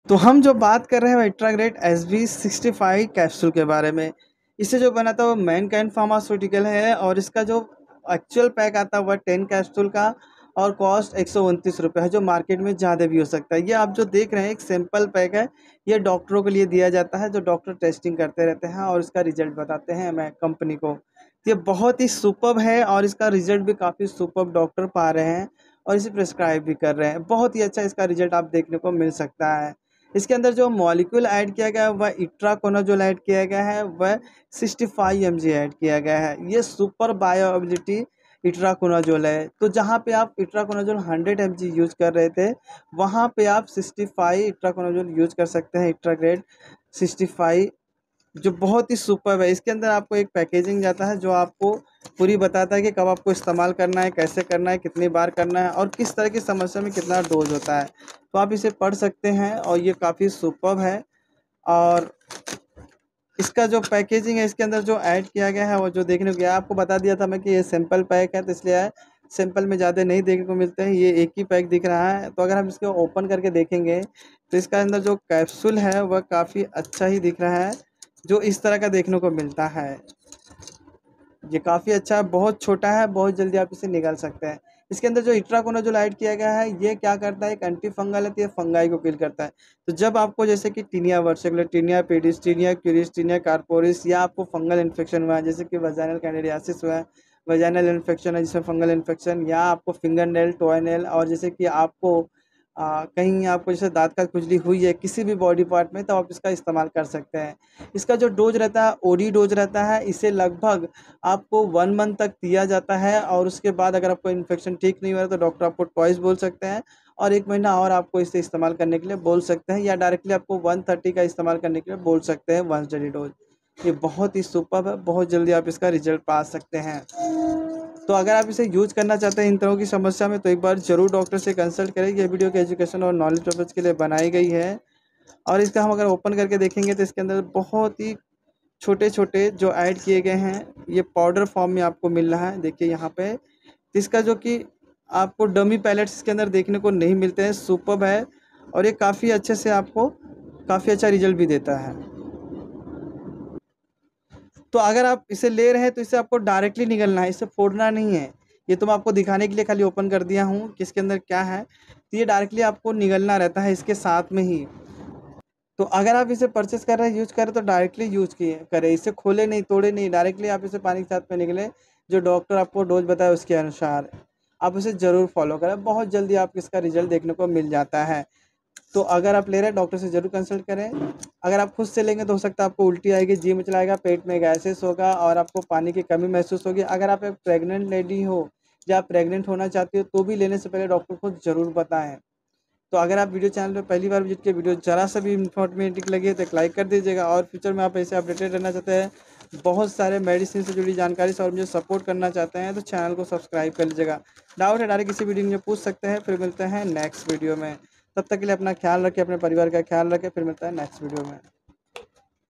तो हम जो बात कर रहे हैं विट्राग्रेट SV65 कैप्सूल के बारे में। इसे जो बना था वो मैनकाइंड फार्मास्यूटिकल है और इसका जो एक्चुअल पैक आता है वह 10 कैप्सूल का और कॉस्ट 129 रुपये है, जो मार्केट में ज़्यादा भी हो सकता है। ये आप जो देख रहे हैं एक सिंपल पैक है, ये डॉक्टरों के लिए दिया जाता है जो डॉक्टर टेस्टिंग करते रहते हैं और इसका रिजल्ट बताते हैं मैं कंपनी को। ये बहुत ही सुपर्ब है और इसका रिजल्ट भी काफ़ी सुपर्ब डॉक्टर पा रहे हैं और इसे प्रिस्क्राइब भी कर रहे हैं। बहुत ही अच्छा इसका रिजल्ट आप देखने को मिल सकता है। इसके अंदर जो मॉलिक्यूल ऐड किया गया है वह इट्राकोनाजोल ऐड किया गया है, वह 65 mg ऐड किया गया है। ये सुपर बायोएबिलिटी इट्राकोनाजोल है। तो जहाँ पे आप इट्राकोनाजोल 100 mg यूज कर रहे थे, वहाँ पे आप 65 इट्राकोनाजोल यूज कर सकते हैं। इट्राग्रेड 65 जो बहुत ही सुपर्ब है। इसके अंदर आपको एक पैकेजिंग जाता है जो आपको पूरी बताता है कि कब आपको इस्तेमाल करना है, कैसे करना है, कितनी बार करना है और किस तरह की समस्या में कितना डोज होता है। तो आप इसे पढ़ सकते हैं और ये काफ़ी सुपर्ब है। और इसका जो पैकेजिंग है, इसके अंदर जो ऐड किया गया है वो जो देखने को गया, आपको बता दिया था मैं कि ये सिंपल पैक है, तो इसलिए सिंपल में ज़्यादा नहीं देखने को मिलते हैं। ये एक ही पैक दिख रहा है। तो अगर हम इसको ओपन करके देखेंगे तो इसका अंदर जो कैप्सूल है वह काफ़ी अच्छा ही दिख रहा है, जो इस तरह का देखने को मिलता है। ये काफ़ी अच्छा है, बहुत छोटा है, बहुत जल्दी आप इसे निकाल सकते हैं। इसके अंदर जो इट्राकोनाजोल ऐड किया गया है, ये क्या करता है, एक एंटी फंगल है, तो ये फंगाई को किल करता है। तो जब आपको जैसे कि tinea versicolor, tinea pedis, tinea cruris, tinea corporis या आपको फंगल इन्फेक्शन हुआ है, जैसे कि वजाइनल कैंडिडियासिस हुआ है, वजाइनल इन्फेक्शन है जिसमें फंगल इन्फेक्शन, या आपको फिंगर नेल, टॉय नेल, और जैसे कि आपको कहीं आपको जैसे दाँत का खुजली हुई है किसी भी बॉडी पार्ट में, तो आप इसका इस्तेमाल कर सकते हैं। इसका जो डोज़ रहता है ओडी डोज़ रहता है। इसे लगभग आपको 1 मंथ तक दिया जाता है और उसके बाद अगर आपको इन्फेक्शन ठीक नहीं हो रहा तो डॉक्टर आपको ट्वाइस बोल सकते हैं और 1 महीना और आपको इसे इस्तेमाल करने के लिए बोल सकते हैं, या डायरेक्टली आपको 130 का इस्तेमाल करने के लिए बोल सकते हैं वंस डेली डोज। ये बहुत ही सुपर्ब है, बहुत जल्दी आप इसका रिजल्ट पा सकते हैं। तो अगर आप इसे यूज़ करना चाहते हैं इन तरह की समस्या में, तो एक बार ज़रूर डॉक्टर से कंसल्ट करें। ये वीडियो के एजुकेशन और नॉलेज पर्पज़ के लिए बनाई गई है। और इसका हम अगर ओपन करके देखेंगे तो इसके अंदर बहुत ही छोटे-छोटे जो ऐड किए गए हैं, ये पाउडर फॉर्म में आपको मिल रहा है। देखिए यहाँ पे इसका जो कि आपको डमी पैलेट्स इसके अंदर देखने को नहीं मिलते हैं, सुपर्ब है और ये काफ़ी अच्छे से आपको काफ़ी अच्छा रिजल्ट भी देता है। तो अगर आप इसे ले रहे हैं तो इसे आपको डायरेक्टली निगलना है, इसे फोड़ना नहीं है। ये तो मैं आपको दिखाने के लिए खाली ओपन कर दिया हूँ कि इसके अंदर क्या है। तो ये डायरेक्टली आपको निगलना रहता है इसके साथ में ही। तो अगर आप इसे परचेस कर रहे हैं, यूज़ कर रहे हैं, तो डायरेक्टली यूज़ किए करें, इसे खोले नहीं, तोड़े नहीं, डायरेक्टली आप इसे पानी के साथ में निगलें, जो डॉक्टर आपको डोज़ बताए उसके अनुसार। आप उसे ज़रूर फॉलो करें, बहुत जल्दी आपको इसका रिज़ल्ट देखने को मिल जाता है। तो अगर आप ले रहे हैं डॉक्टर से ज़रूर कंसल्ट करें। अगर आप खुद से लेंगे तो हो सकता है आपको उल्टी आएगी, जी मिचलाएगा, पेट में गैसेस होगा और आपको पानी की कमी महसूस होगी। अगर आप एक प्रेग्नेंट लेडी हो या आप प्रेग्नेंट होना चाहती हो तो भी लेने से पहले डॉक्टर को ज़रूर बताएँ। तो अगर आप वीडियो चैनल पे पहली बार विजिट किए, वीडियो ज़रा सा भी इन्फॉर्मेटिव लगी है तो एक लाइक कर दीजिएगा और फ्यूचर में आप ऐसे अपडेटेड रहना चाहते हैं, बहुत सारे मेडिसिन से जुड़ी जानकारी से और मुझे सपोर्ट करना चाहते हैं, तो चैनल को सब्सक्राइब कर लीजिएगा। डाउट है डायरेक्ट किसी वीडियो में मुझे पूछ सकते हैं। फिर मिलते हैं नेक्स्ट वीडियो में। तब तक के लिए अपना ख्याल रखें, अपने परिवार का ख्याल रखें। फिर मिलता है नेक्स्ट वीडियो में।